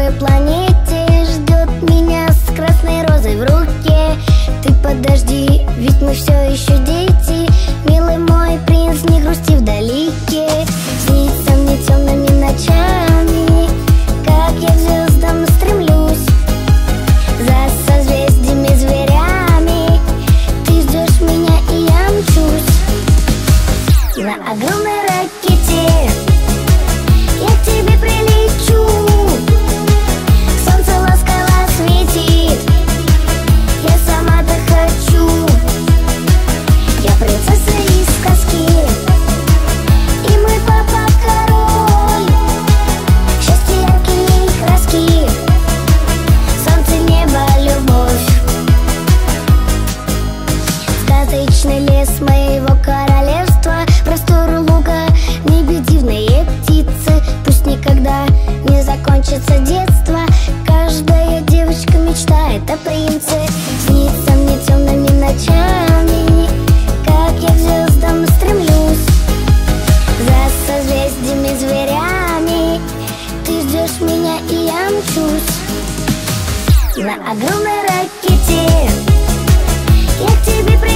другой планете ждет меня с красной розой в руке. Ты подожди, ведь мы все еще дети. Милый мой принц, не грусти вдалеке. Снится мне темными ночами, как я к звездам стремлюсь. За созвездиями, зверями ты ждешь меня, и я мчусь на огромной ракете. Я к тебе прилечу, солнце ласково светит, я сама-то хочу. Я принцесса из сказки, и мой папа король. Счастье, яркие краски, солнце, небо, любовь. Сказочный лес моего королевства, просторы луга, небе дивные птицы. Пусть никогда не закончится детство, каждая девочка мечтает о принце. Снится мне темными ночами, как я к звездам стремлюсь. За созвездиями, зверями ты ждешь меня, и я мчусь на огромной ракете. Я к тебе